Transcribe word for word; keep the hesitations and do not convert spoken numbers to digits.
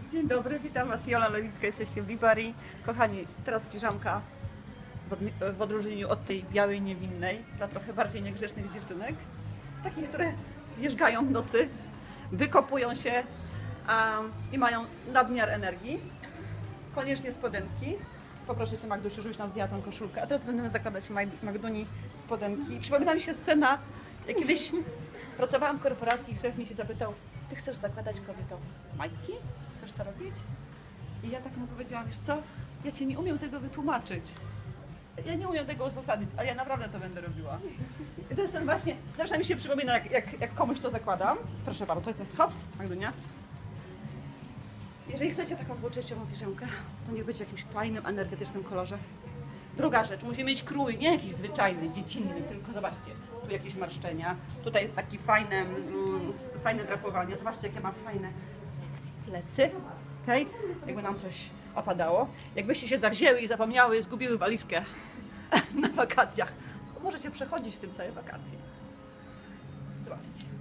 Dzień dobry, witam Was, Jola Lewicka, jesteście w Libari. Kochani, teraz piżamka w, odmi- w odróżnieniu od tej białej, niewinnej, dla trochę bardziej niegrzecznych dziewczynek. Takich, które wjeżdżają w nocy, wykopują się um, i mają nadmiar energii. Koniecznie spodenki. Poproszę Cię, Magdusiu, żebyś nam zdjęła tą koszulkę. A teraz będziemy zakładać Mag- Magduni spodenki. Przypomina mi się scena, jak kiedyś pracowałam w korporacji i szef mi się zapytał: ty chcesz zakładać kobietom majtki? Chcesz to robić? I ja tak mu powiedziałam: wiesz co, ja Ci nie umiem tego wytłumaczyć. Ja nie umiem tego uzasadnić, ale ja naprawdę to będę robiła. I to jest ten właśnie, zawsze mi się przypomina, jak, jak, jak komuś to zakładam. Proszę bardzo, to jest hops, Magdunia. Jeżeli chcecie taką dwuczęściową piżamkę, to niech będzie w jakimś fajnym, energetycznym kolorze. Druga rzecz, musi mieć krój, nie jakiś zwyczajny, dziecinny, tylko zobaczcie, tu jakieś marszczenia, tutaj takie fajne, mm, fajne drapowanie, zobaczcie, jakie ma fajne sexy plecy, okej? Okay? Jakby nam coś opadało. Jakbyście się zawzięły i zapomniały i zgubiły walizkę na wakacjach, to możecie przechodzić w tym całe wakacje. Zobaczcie.